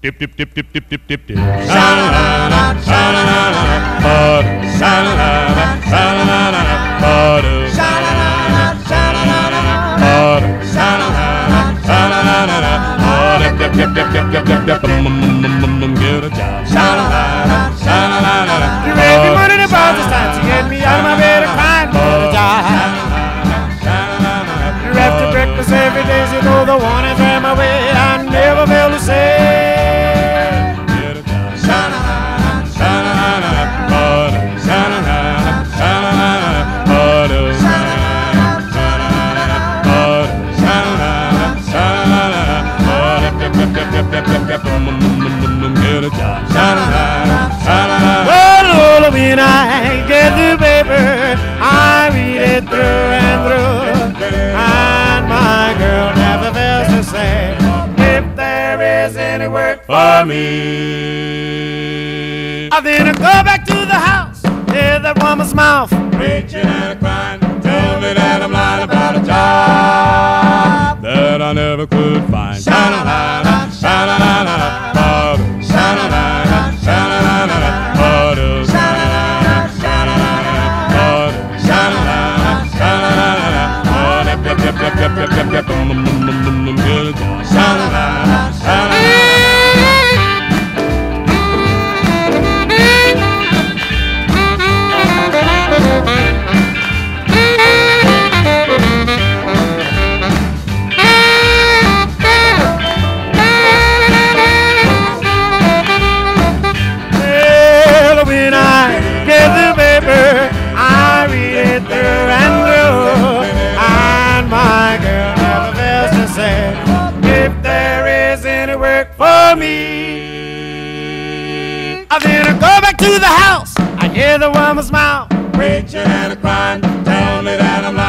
Dip, dip, dip, dip, dip, dip, dip, dip. Sha-la-la-la, sha-la-la-la, butter. Sha-la-la-la, sha-la-la-la, butter. Sha-la-la-la, sha-la-la-la, butter. Sha-la-la-la, sha-la-la-la, butter. Dip, dip, dip, dip, dip, dip, dip, get a job. Sha-la-la-la, sha-la-la-la. You raised me money to borrow this time to get me out of my bed and crying for a job. You're after breakfast every day, so you know the warnings ran my way. I never fail to say. Well, when I get the paper, I read it through and through, and my girl never fails to say, if there is any work for me. I then go back to the house, hear that woman's mouth preaching and crying, tell me that I'm lying about a job that I never could find. Sha-la-la-la, sha-la-la-la, butter. Sha-la-la-la, sha-la-la-la, butter. Sha-la-la-la, sha-la-la-la, butter. Sha-la-la-la, sha-la-la-la, butter. Yep, yep, yep, yep, yep, yep, yep, good job. Sha-la-la-la, sha-la-la-la. When I get the paper, I read it through and through, and my girl never fails to say, if there is any work for me. I then go back to the house, I hear the woman's mouth preaching and crying, tell me that I'm